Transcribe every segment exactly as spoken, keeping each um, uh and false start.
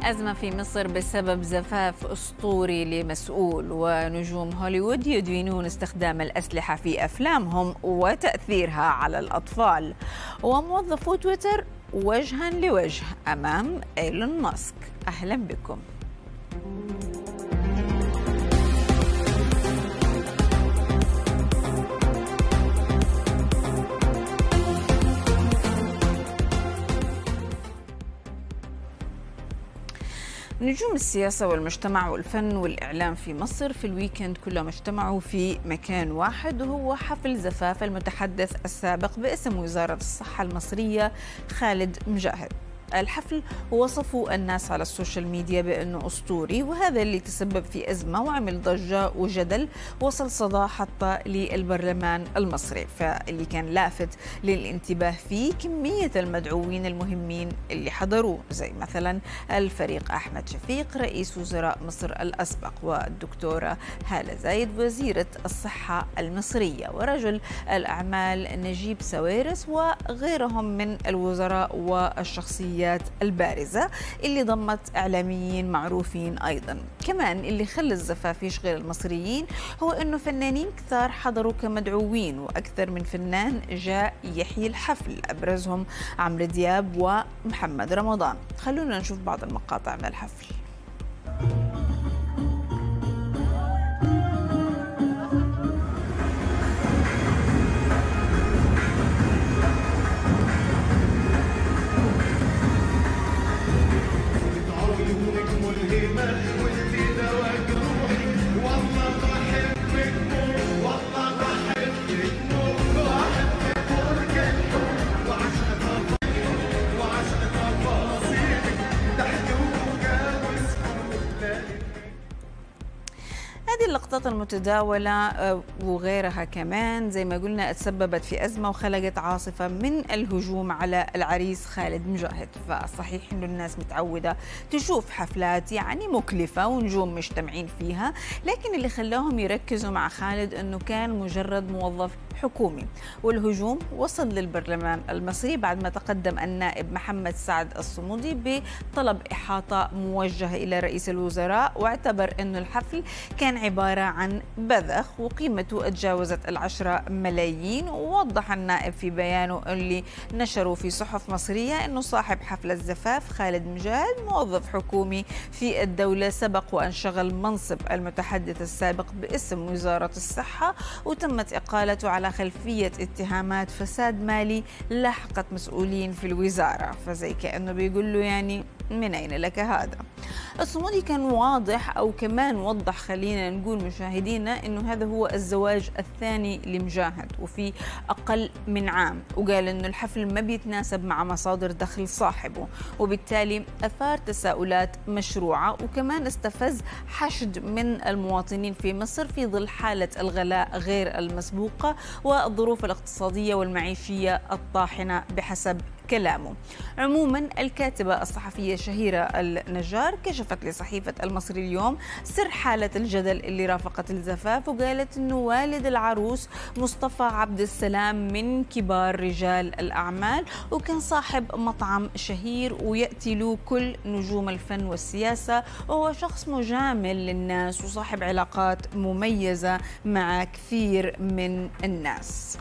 أزمة في مصر بسبب زفاف أسطوري لمسؤول، ونجوم هوليوود يدينون استخدام الأسلحة في أفلامهم وتأثيرها على الأطفال، وموظفو تويتر وجها لوجه أمام إيلون ماسك. أهلا بكم. نجوم السياسة والمجتمع والفن والإعلام في مصر في الويكند كلهم اجتمعوا في مكان واحد، وهو حفل زفاف المتحدث السابق باسم وزارة الصحة المصرية خالد مجاهد. الحفل وصفوا الناس على السوشيال ميديا بأنه أسطوري، وهذا اللي تسبب في أزمة وعمل ضجة وجدل وصل صدى حتى للبرلمان المصري. فاللي كان لافت للانتباه فيه كمية المدعوين المهمين اللي حضروا، زي مثلا الفريق أحمد شفيق رئيس وزراء مصر الأسبق، والدكتورة هالة زايد وزيرة الصحة المصرية، ورجل الأعمال نجيب ساويرس، وغيرهم من الوزراء والشخصيات البارزة اللي ضمت إعلاميين معروفين أيضا. كمان اللي خلى الزفاف يشغل المصريين هو أنه فنانين كثار حضروا كمدعوين، وأكثر من فنان جاء يحيي الحفل، أبرزهم عمرو دياب ومحمد رمضان. خلونا نشوف بعض المقاطع من الحفل. هذه اللقطات المتداولة وغيرها كمان زي ما قلنا تسببت في أزمة وخلقت عاصفة من الهجوم على العريس خالد مجاهد. فصحيح إنه الناس متعودة تشوف حفلات يعني مكلفة ونجوم مجتمعين فيها، لكن اللي خلاهم يركزوا مع خالد إنه كان مجرد موظف حكومي. والهجوم وصل للبرلمان المصري بعد ما تقدم النائب محمد سعد الصمودي بطلب إحاطة موجه إلى رئيس الوزراء، واعتبر أن الحفل كان عبارة عن بذخ وقيمته تجاوزت العشرة ملايين. ووضح النائب في بيانه اللي نشره في صحف مصرية أنه صاحب حفل الزفاف خالد مجاهد موظف حكومي في الدولة، سبق وأن شغل منصب المتحدث السابق باسم وزارة الصحة، وتمت إقالته على خلفية اتهامات فساد مالي لاحقت مسؤولين في الوزارة. فزي كأنه بيقول له يعني من أين لك هذا؟ الصمودي كان واضح أو كمان وضح، خلينا نقول مشاهدينا، أنه هذا هو الزواج الثاني لمجاهد وفي أقل من عام، وقال أنه الحفل ما بيتناسب مع مصادر دخل صاحبه، وبالتالي أثار تساؤلات مشروعة، وكمان استفز حشد من المواطنين في مصر في ظل حالة الغلاء غير المسبوقة والظروف الاقتصادية والمعيشية الطاحنة بحسب كلامه. عموما الكاتبة الصحفية شهيرة النجار كشفت لصحيفة المصري اليوم سر حالة الجدل اللي رافقت الزفاف، وقالت أنه والد العروس مصطفى عبد السلام من كبار رجال الأعمال، وكان صاحب مطعم شهير ويأتي له كل نجوم الفن والسياسة، وهو شخص مجامل للناس وصاحب علاقات مميزة مع كثير من الناس.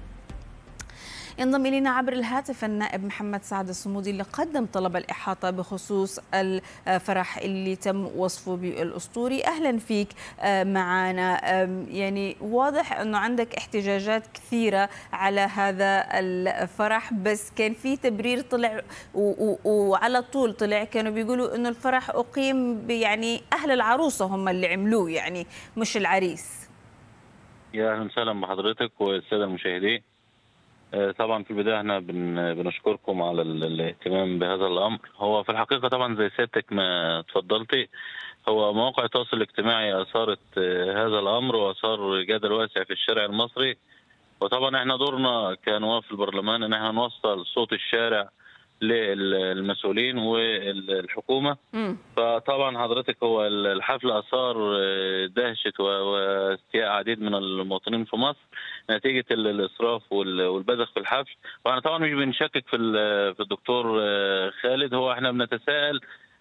ينضم إلينا عبر الهاتف النائب محمد سعد الصمودي اللي قدم طلب الإحاطة بخصوص الفرح اللي تم وصفه بالأسطوري. أهلا فيك معنا. يعني واضح أنه عندك احتجاجات كثيرة على هذا الفرح، بس كان في تبرير طلع وعلى طول طلع كانوا بيقولوا أنه الفرح أقيم يعني أهل العروسة هم اللي عملوه، يعني مش العريس. يا أهلا وسهلا بحضرتك والسادة المشاهدين. طبعا في البدايه احنا بنشكركم على الاهتمام بهذا الامر. هو في الحقيقه طبعا زي سيادتك ما اتفضلتي، هو مواقع التواصل الاجتماعي اثارت هذا الامر واثار جدل واسع في الشارع المصري، وطبعا احنا دورنا كنواب في البرلمان ان احنا نوصل صوت الشارع للمسؤولين والحكومه. م. فطبعا حضرتك هو الحفل اثار دهشه واستياء عديد من المواطنين في مصر نتيجه الاسراف والبذخ في الحفل. واحنا طبعا مش بنشكك في في الدكتور خالد، هو احنا بنتساءل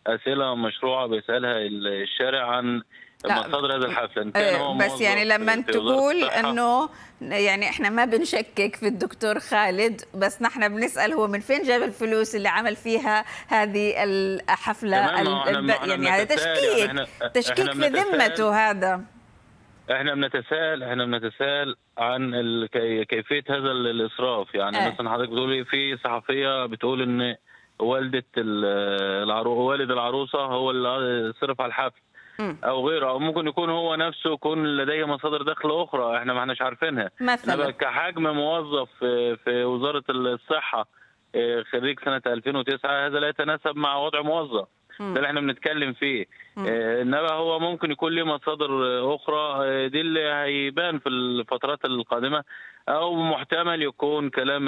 اسئله مشروعه بيسالها الشارع عن مصادر هذا الحفل. إن كان هو بس يعني لما في تقول انه يعني احنا ما بنشكك في الدكتور خالد، بس نحن بنسال هو من فين جاب الفلوس اللي عمل فيها هذه الحفله؟ ال... يعني هذا تشكيك يعني تشكيك في ذمته. هذا احنا بنتساءل احنا بنتساءل عن ال... كيفيه هذا الاسراف. يعني آه. مثلا حضرتك بتقولي في صحفيه بتقول ان والده العرو... والد العروسه هو اللي صرف على الحفل او غيره، او ممكن يكون هو نفسه يكون لديه مصادر دخل اخرى احنا ما احناش عارفينها مثلا. كحجم موظف في وزاره الصحه خريج سنه ألفين وتسعة، هذا لا يتناسب مع وضع موظف. ده اللي احنا بنتكلم فيه. انما هو ممكن يكون له مصادر اخرى، دي اللي هيبان في الفترات القادمه، او محتمل يكون كلام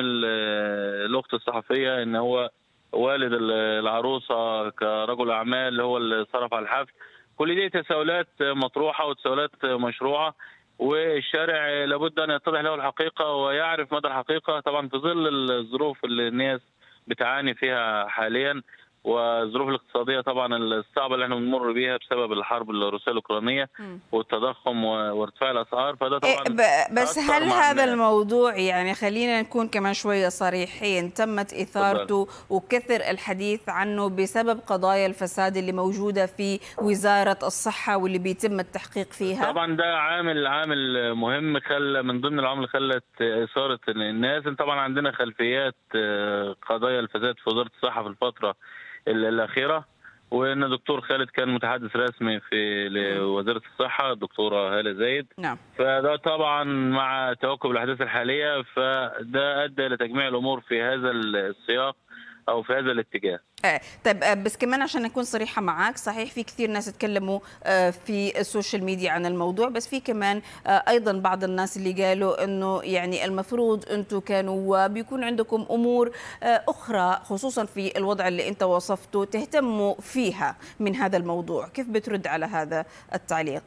الاخت الصحفيه ان هو والد العروسه كرجل اعمال هو اللي صرف على الحفل. كل دي تساؤلات مطروحه وتساؤلات مشروعه، والشارع لابد ان يتضح له الحقيقه ويعرف مدى الحقيقه، طبعا في ظل الظروف اللي الناس بتعاني فيها حاليا، والظروف الاقتصاديه طبعا الصعبه اللي احنا بنمر بيها بسبب الحرب الروسيه الاوكرانيه والتضخم وارتفاع الاسعار. فده طبعا بس هل هذا الموضوع، يعني خلينا نكون كمان شويه صريحين، تمت اثارته وكثر الحديث عنه بسبب قضايا الفساد اللي موجوده في وزاره الصحه واللي بيتم التحقيق فيها؟ طبعا ده عامل عامل مهم، خلى من ضمن العوامل خلت اثاره الناس. طبعا عندنا خلفيات قضايا الفساد في وزاره الصحه في الفتره الأخيرة، وإن الدكتور خالد كان متحدث رسمي في لوزارة الصحة الدكتورة هالة زايد. نعم. فده طبعا مع تواكب الأحداث الحالية فده أدى لتجميع الأمور في هذا السياق أو في هذا الاتجاه. آه، طيب بس كمان عشان نكون صريحة معك، صحيح في كثير ناس اتكلموا في السوشيال ميديا عن الموضوع، بس في كمان أيضا بعض الناس اللي قالوا أنه يعني المفروض أنتم كانوا بيكون عندكم أمور أخرى خصوصا في الوضع اللي أنت وصفته تهتموا فيها من هذا الموضوع. كيف بترد على هذا التعليق؟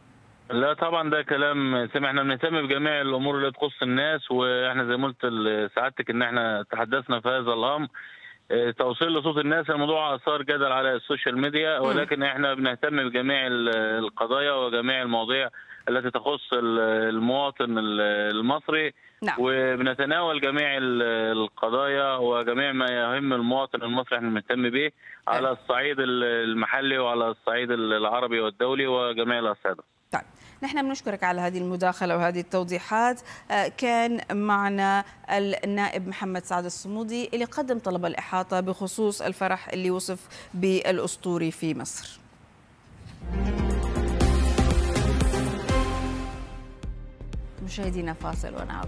لا طبعا ده كلام سمع. احنا بنهتم بجميع الأمور اللي تخص الناس، واحنا زي ما قلت لسعادتك ان احنا تحدثنا في هذا الأمر. توصيل لصوت الناس الموضوع اثار جدل على السوشيال ميديا، ولكن احنا بنهتم بجميع القضايا وجميع المواضيع التي تخص المواطن المصري. نعم. وبنتناول جميع القضايا وجميع ما يهم المواطن المصري احنا بنهتم به على الصعيد المحلي وعلى الصعيد العربي والدولي وجميع الاصعده. طيب نحن بنشكرك على هذه المداخلة وهذه التوضيحات. كان معنا النائب محمد سعد الصمودي اللي قدم طلب الإحاطة بخصوص الفرح اللي وصف بالأسطوري في مصر. مشاهدينا فاصل ونعود.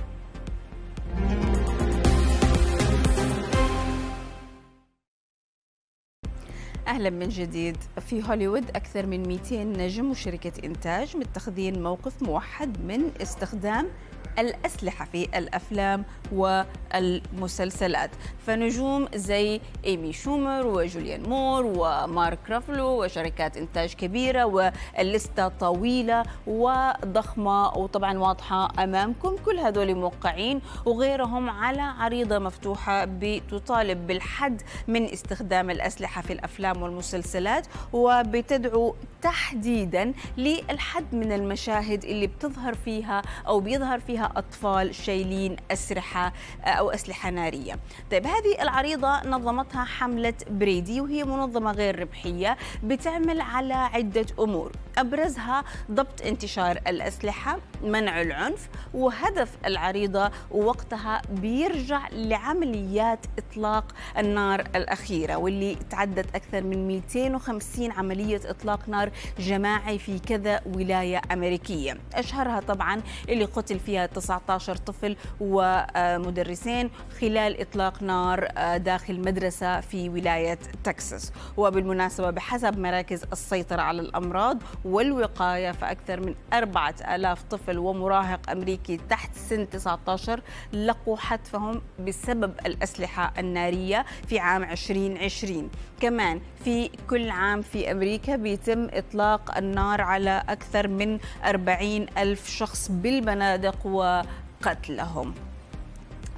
أهلا من جديد. في هوليوود أكثر من مئتين نجم وشركة إنتاج متخذين موقف موحد من استخدام الأسلحة في الأفلام والمسلسلات. فنجوم زي إيمي شومر وجوليان مور ومارك رافلو وشركات إنتاج كبيرة، واللستة طويلة وضخمة وطبعا واضحة أمامكم. كل هذول موقعين وغيرهم على عريضة مفتوحة بتطالب بالحد من استخدام الأسلحة في الأفلام والمسلسلات، وبتدعو تحديدا للحد من المشاهد اللي بتظهر فيها أو بيظهر فيها أطفال شايلين أسلحة أو أسلحة نارية. طيب هذه العريضة نظمتها حملة بريدي، وهي منظمة غير ربحية بتعمل على عدة أمور، أبرزها ضبط انتشار الأسلحة، منع العنف. وهدف العريضة وقتها بيرجع لعمليات إطلاق النار الأخيرة، واللي تعدت أكثر من مئتين وخمسين عملية إطلاق نار جماعي في كذا ولاية أمريكية، أشهرها طبعا اللي قتل فيها تسعة عشر طفل ومدرسين خلال إطلاق نار داخل مدرسة في ولاية تكساس. وبالمناسبة بحسب مراكز السيطرة على الأمراض والوقاية، فأكثر من أربعة آلاف طفل ومراهق أمريكي تحت سن تسعة عشر لقوا حتفهم بسبب الأسلحة النارية في عام ألفين وعشرين. كمان في كل عام في أمريكا بيتم إطلاق النار على أكثر من أربعين ألف شخص بالبنادق وقتلهم. طيب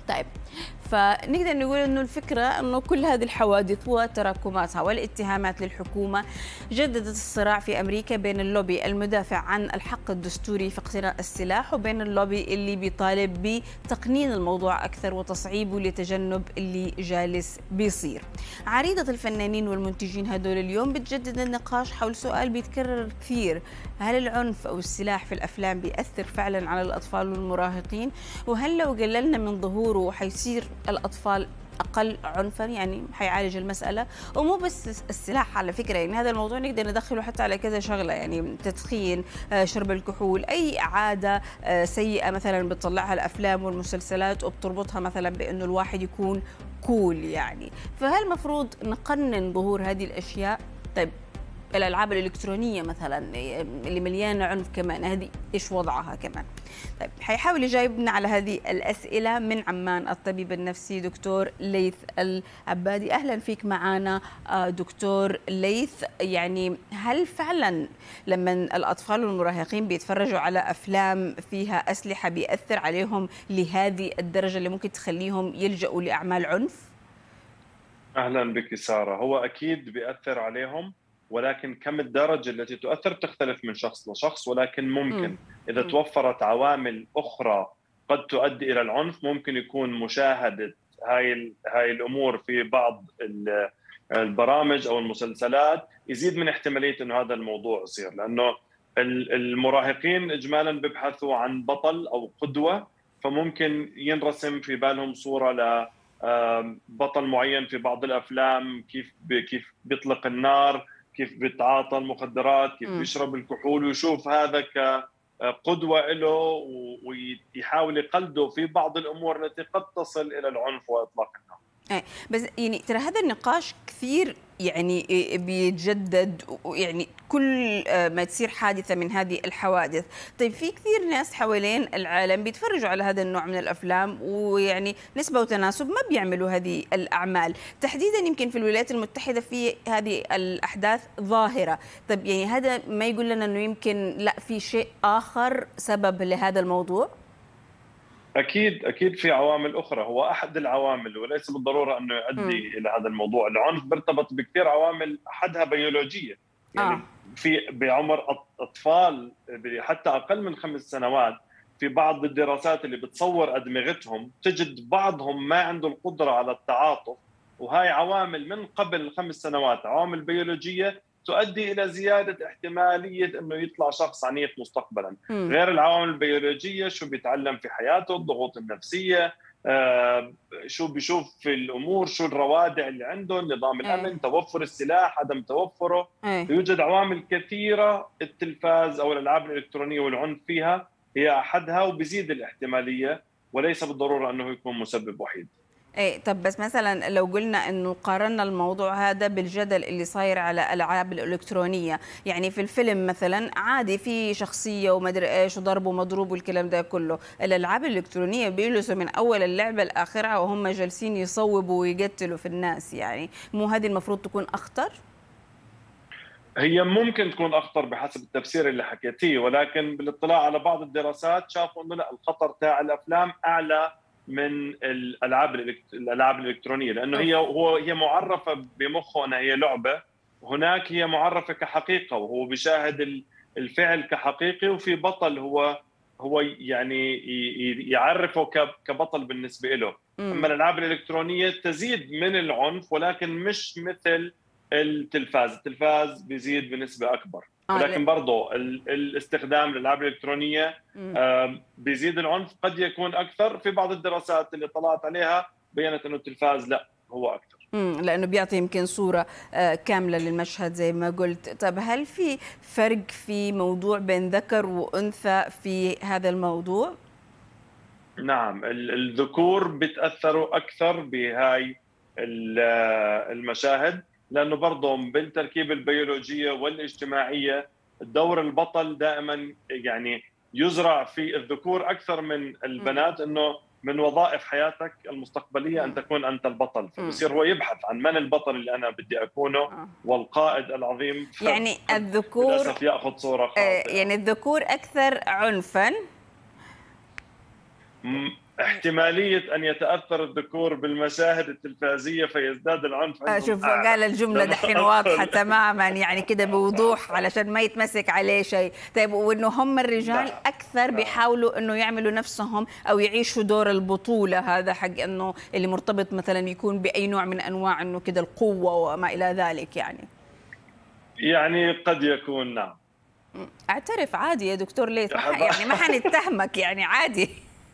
فنقدر نقول انه الفكره انه كل هذه الحوادث وتراكماتها والاتهامات للحكومه جددت الصراع في امريكا بين اللوبي المدافع عن الحق الدستوري في اقتناء السلاح وبين اللوبي اللي بيطالب بتقنين الموضوع اكثر وتصعيبه لتجنب اللي جالس بيصير. عريضه الفنانين والمنتجين هدول اليوم بتجدد النقاش حول سؤال بيتكرر كثير: هل العنف او السلاح في الافلام بيأثر فعلا على الاطفال والمراهقين؟ وهل لو قللنا من ظهوره حيصير الأطفال أقل عنفا؟ يعني حيعالج المسألة. ومو بس السلاح على فكرة، يعني هذا الموضوع نقدر ندخله حتى على كذا شغلة، يعني تدخين، شرب الكحول، أي عادة سيئة مثلا بتطلعها الأفلام والمسلسلات وبتربطها مثلا بأنه الواحد يكون كول يعني. فهل مفروض نقنن ظهور هذه الأشياء؟ طيب الألعاب الإلكترونية مثلا اللي مليانة عنف كمان، هذه إيش وضعها كمان؟ طيب حيحاول يجاوبنا على هذه الأسئلة من عمان الطبيب النفسي دكتور ليث العبادي. أهلا فيك معنا دكتور ليث. يعني هل فعلا لما الأطفال والمراهقين بيتفرجوا على أفلام فيها أسلحة بيأثر عليهم لهذه الدرجة اللي ممكن تخليهم يلجأوا لأعمال عنف؟ أهلا بك سارة. هو أكيد بيأثر عليهم، ولكن كم الدرجة التي تؤثر تختلف من شخص لشخص، ولكن ممكن إذا توفرت عوامل أخرى قد تؤدي إلى العنف ممكن يكون مشاهدة هاي هاي الأمور في بعض البرامج أو المسلسلات يزيد من احتمالية إنه هذا الموضوع يصير، لأنه المراهقين إجمالاً بيبحثوا عن بطل أو قدوة، فممكن ينرسم في بالهم صورة ل بطل معين في بعض الأفلام، كيف كيف بيطلق النار، كيف بيتعاطى المخدرات، كيف بيشرب الكحول، ويشوف هذا كقدوة له ويحاول يقلده في بعض الأمور التي قد تصل إلى العنف وإطلاق النار. بس يعني ترى هذا النقاش كثير يعني بيتجدد، يعني كل ما تصير حادثة من هذه الحوادث. طيب في كثير ناس حوالين العالم بيتفرجوا على هذا النوع من الأفلام، ويعني نسبة وتناسب ما بيعملوا هذه الأعمال تحديدا. يمكن في الولايات المتحدة في هذه الأحداث ظاهرة. طيب يعني هذا ما يقول لنا أنه يمكن لا في شيء آخر سبب لهذا الموضوع؟ أكيد أكيد في عوامل أخرى. هو أحد العوامل وليس بالضرورة أنه يؤدي م. إلى هذا الموضوع. العنف بيرتبط بكثير عوامل، أحدها بيولوجية. يعني آه. في بعمر أطفال حتى أقل من خمس سنوات في بعض الدراسات اللي بتصور أدمغتهم تجد بعضهم ما عنده القدرة على التعاطف، وهاي عوامل من قبل الخمس سنوات، عوامل بيولوجية تؤدي إلى زيادة احتمالية أنه يطلع شخص عنيف مستقبلا. م. غير العوامل البيولوجية، شو بيتعلم في حياته، الضغوط النفسية، آه، شو بيشوف في الأمور، شو الروادع اللي عنده، نظام الأمن، م. توفر السلاح، عدم توفره. م. يوجد عوامل كثيرة، التلفاز أو الألعاب الإلكترونية والعنف فيها هي أحدها، وبزيد الاحتمالية وليس بالضرورة أنه يكون مسبب وحيد. ايه طب بس مثلا لو قلنا انه قارنا الموضوع هذا بالجدل اللي صاير على الالعاب الالكترونيه، يعني في الفيلم مثلا عادي في شخصيه ومدري ايش وضرب ومضروب والكلام ده كله، الالعاب الالكترونيه بيجلسوا من اول اللعبه لاخرها وهم جالسين يصوبوا ويقتلوا في الناس. يعني مو هذه المفروض تكون اخطر؟ هي ممكن تكون اخطر بحسب التفسير اللي حكيتيه، ولكن بالاطلاع على بعض الدراسات شافوا انه لا، الخطر تاع الافلام اعلى من الالعاب الالعاب الالكترونيه، لانه هي هو هي معرفه بمخه انها هي لعبه، هناك هي معرفه كحقيقه وهو بيشاهد الفعل كحقيقي، وفي بطل هو هو يعني يعرفه كبطل بالنسبه له. اما الالعاب الالكترونيه تزيد من العنف ولكن مش مثل التلفاز، التلفاز بيزيد بنسبه اكبر، ولكن برضه الاستخدام للالعاب الالكترونيه بيزيد العنف، قد يكون اكثر. في بعض الدراسات اللي طلعت عليها بينت انه التلفاز لا هو اكثر، امم لانه بيعطي يمكن صوره كامله للمشهد زي ما قلت. طب هل في فرق في موضوع بين ذكر وانثى في هذا الموضوع؟ نعم، الذكور بيتاثروا اكثر بهاي المشاهد، لانه برضه بالتركيبه البيولوجيه والاجتماعيه دور البطل دائما يعني يزرع في الذكور اكثر من البنات، انه من وظائف حياتك المستقبليه ان تكون انت البطل، فبصير هو يبحث عن من البطل اللي انا بدي اكونه والقائد العظيم. يعني الذكور للاسف ياخذ صوره خاطئه. يعني الذكور اكثر عنفا. احتمالية أن يتأثر الذكور بالمشاهد التلفازية فيزداد العنف عندهم. شوف قال الجملة دحين واضحة تماما يعني كده بوضوح علشان ما يتمسك عليه شيء. طيب وإنه هم الرجال لا. أكثر بيحاولوا إنه يعملوا نفسهم أو يعيشوا دور البطولة، هذا حق إنه اللي مرتبط مثلا يكون بأي نوع من أنواع إنه كده القوة وما إلى ذلك يعني. يعني قد يكون نعم. اعترف عادي يا دكتور ليث، يعني ما حنتهمك يعني عادي.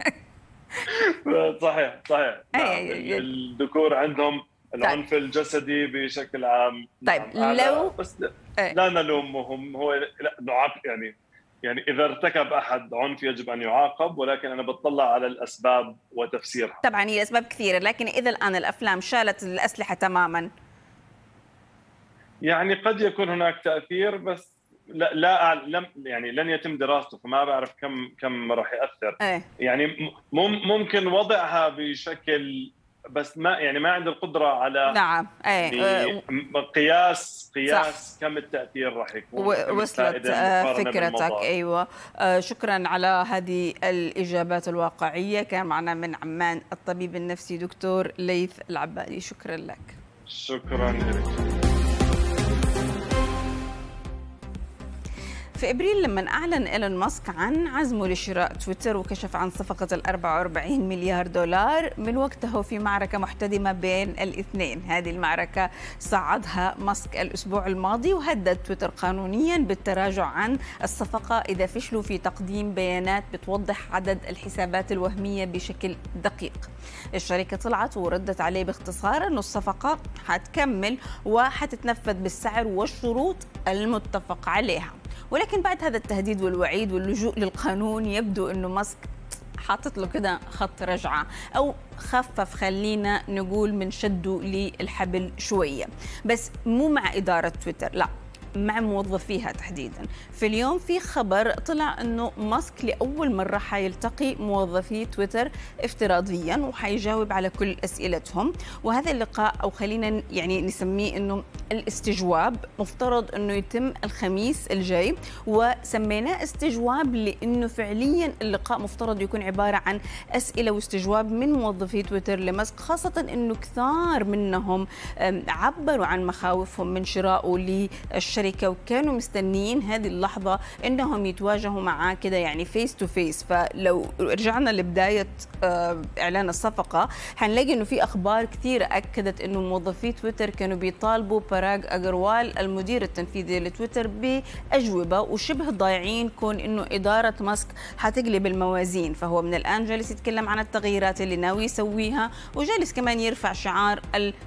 صحيح صحيح نعم. الذكور عندهم العنف طيب. الجسدي بشكل عام. طيب نعم. لو بس لا, لا نلومهم، هو لا نعاقب يعني يعني اذا ارتكب احد عنف يجب ان يعاقب، ولكن انا بتطلع على الاسباب وتفسيرها. طبعا هي اسباب كثيره، لكن اذا الان الافلام شالت الاسلحه تماما يعني قد يكون هناك تاثير، بس لا لا لم يعني لن يتم دراسته، فما بعرف كم كم راح ياثر. ايه؟ يعني ممكن وضعها بشكل، بس ما يعني ما عنده القدره على نعم ايه قياس قياس صح. كم التاثير راح يكون. وصلت فكرتك. ايوه شكرا على هذه الاجابات الواقعيه. كان معنا من عمان الطبيب النفسي دكتور ليث العبادي، شكرا لك. شكرا لك. في ابريل لما اعلن ايلون ماسك عن عزمه لشراء تويتر وكشف عن صفقه ال أربعة وأربعين مليار دولار، من وقته في معركه محتدمه بين الاثنين. هذه المعركه صعدها ماسك الاسبوع الماضي وهدد تويتر قانونيا بالتراجع عن الصفقه اذا فشلوا في تقديم بيانات بتوضح عدد الحسابات الوهميه بشكل دقيق. الشركه طلعت وردت عليه باختصار انه الصفقه حتكمل وحتتنفذ بالسعر والشروط المتفق عليها. ولكن بعد هذا التهديد والوعيد واللجوء للقانون يبدو انه ماسك حاطط له كده خط رجعه، او خفف خلينا نقول من شده للحبل شويه، بس مو مع اداره تويتر، لا مع موظفيها تحديدا. في اليوم في خبر طلع انه ماسك لاول مره حيلتقي موظفي تويتر افتراضيا وحيجاوب على كل اسئلتهم، وهذا اللقاء او خلينا يعني نسميه انه الاستجواب مفترض انه يتم الخميس الجاي، وسميناه استجواب لانه فعليا اللقاء مفترض يكون عباره عن اسئله واستجواب من موظفي تويتر لماسك، خاصه انه كثار منهم عبروا عن مخاوفهم من شرائه للشركه وكانوا مستنيين هذه اللحظه انهم يتواجهوا معاه كده يعني فيس تو فيس. فلو رجعنا لبدايه اعلان الصفقه حنلاقي انه في اخبار كثيره اكدت انه موظفي تويتر كانوا بيطالبوا باراغ أغروال المدير التنفيذي لتويتر باجوبه وشبه ضايعين، كون انه اداره ماسك حتقلب الموازين. فهو من الان جالس يتكلم عن التغييرات اللي ناوي يسويها، وجالس كمان يرفع شعار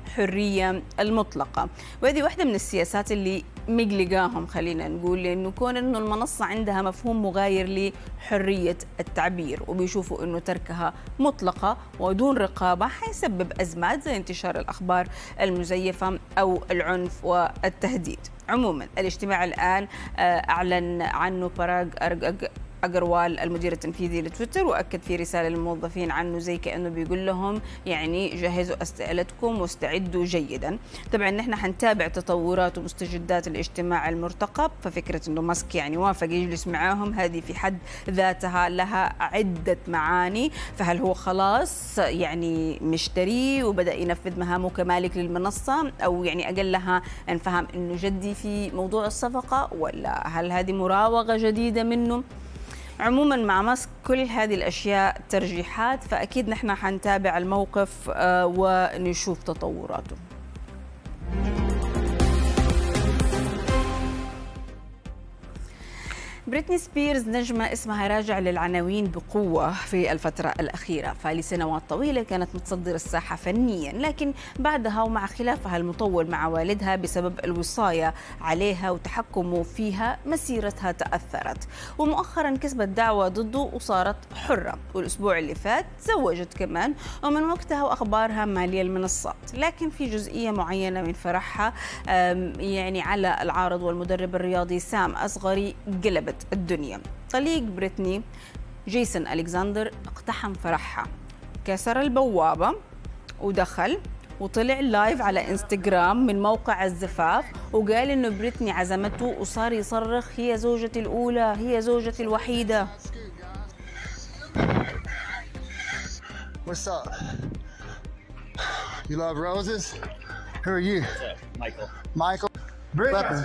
الحريه المطلقه. وهذه واحده من السياسات اللي مقلقاهم خلينا نقول، لانه كون انه المنصه عندها مفهوم مغاير لحريه التعبير، وبيشوفوا انه تركها مطلقه ودون رقابه حيسبب ازمات زي انتشار الاخبار المزيفه او العنف والتهديد. عموما الاجتماع الان اعلن عنه باراغ أغروال المدير التنفيذي لتويتر، وأكد في رسالة للموظفين عنه زي كأنه بيقول لهم يعني جهزوا أسئلتكم واستعدوا جيدا. طبعا نحن حنتابع تطورات ومستجدات الاجتماع المرتقب، ففكرة أنه ماسك يعني وافق يجلس معاهم هذه في حد ذاتها لها عدة معاني. فهل هو خلاص يعني مشتري وبدأ ينفذ مهامه كمالك للمنصة، أو يعني أقلها نفهم أنه جدي في موضوع الصفقة، ولا هل هذه مراوغة جديدة منه؟ عموما مع ماسك كل هذه الأشياء ترجيحات، فأكيد نحن حنتابع الموقف ونشوف تطوراته. بريتني سبيرز نجمة اسمها راجع للعناوين بقوة في الفترة الأخيرة، فلسنوات طويلة كانت متصدرة الساحة فنيا، لكن بعدها ومع خلافها المطول مع والدها بسبب الوصاية عليها وتحكمه فيها مسيرتها تأثرت، ومؤخرا كسبت دعوة ضده وصارت حرة، والأسبوع اللي فات تزوجت كمان، ومن وقتها وأخبارها مالية المنصات. لكن في جزئية معينة من فرحها يعني على العارض والمدرب الرياضي سام أصغري قلبت الدنيا. طليق بريتني جيسون ألكسندر اقتحم فرحها، كسر البوابة ودخل وطلع لايف على انستغرام من موقع الزفاف، وقال انه بريتني عزمته وصار يصرخ هي زوجتي الأولى، هي زوجتي الوحيدة. What's up? You love roses? Who are you? Michael. Michael. Brittany.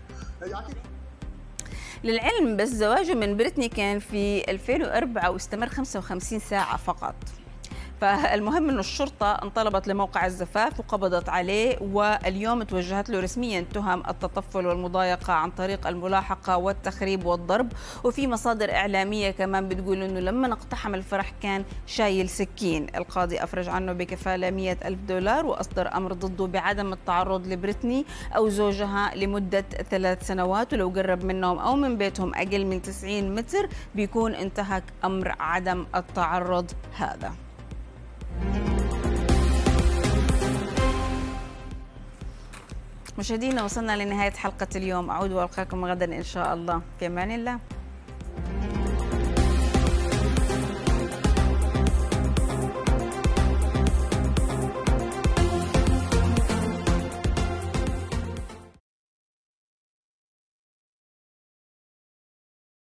للعلم بس زواجه من بريتني كان في ألفين وأربعة واستمر خمسة وخمسين ساعة فقط. فالمهم انه الشرطه انطلبت لموقع الزفاف وقبضت عليه، واليوم توجهت له رسميا تهم التطفل والمضايقه عن طريق الملاحقه والتخريب والضرب. وفي مصادر اعلاميه كمان بتقول انه لما اقتحم الفرح كان شايل سكين. القاضي افرج عنه بكفاله مئة ألف دولار واصدر امر ضده بعدم التعرض لبريتني او زوجها لمده ثلاث سنوات، ولو قرب منهم او من بيتهم اقل من تسعين متر بيكون انتهك امر عدم التعرض هذا. مشاهدينا وصلنا لنهاية حلقة اليوم، أعود وألقاكم غدا إن شاء الله، في أمان الله.